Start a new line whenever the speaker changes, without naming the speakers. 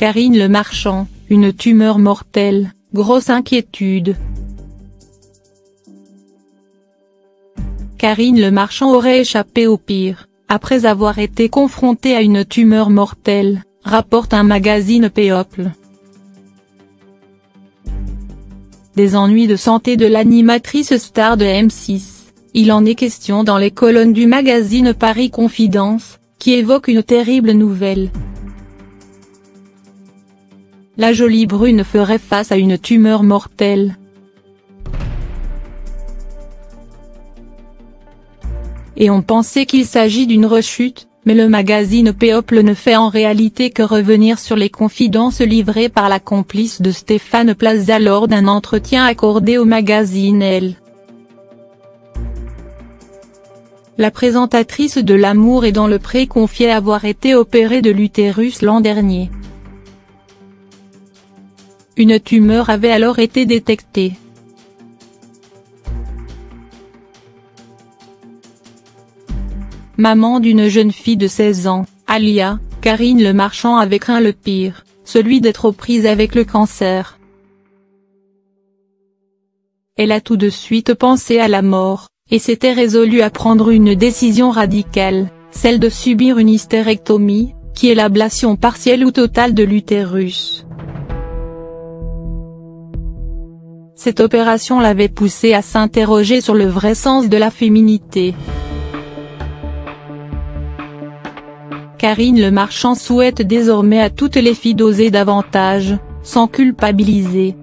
Karine Le Marchand, une tumeur mortelle, grosse inquiétude. Karine Le Marchand aurait échappé au pire, après avoir été confrontée à une tumeur mortelle, rapporte un magazine People. Des ennuis de santé de l'animatrice star de M6, il en est question dans les colonnes du magazine Paris Confidence, qui évoque une terrible nouvelle. La jolie brune ferait face à une tumeur mortelle. Et on pensait qu'il s'agit d'une rechute, mais le magazine People ne fait en réalité que revenir sur les confidences livrées par la complice de Stéphane Plaza lors d'un entretien accordé au magazine Elle. La présentatrice de L'amour est dans le pré confiait avoir été opérée de l'utérus l'an dernier. Une tumeur avait alors été détectée. Maman d'une jeune fille de 16 ans, Alia, Karine Le Marchand avait craint le pire, celui d'être aux prises avec le cancer. Elle a tout de suite pensé à la mort, et s'était résolue à prendre une décision radicale, celle de subir une hystérectomie, qui est l'ablation partielle ou totale de l'utérus. Cette opération l'avait poussée à s'interroger sur le vrai sens de la féminité. Karine Le Marchand souhaite désormais à toutes les filles d'oser davantage, sans culpabiliser,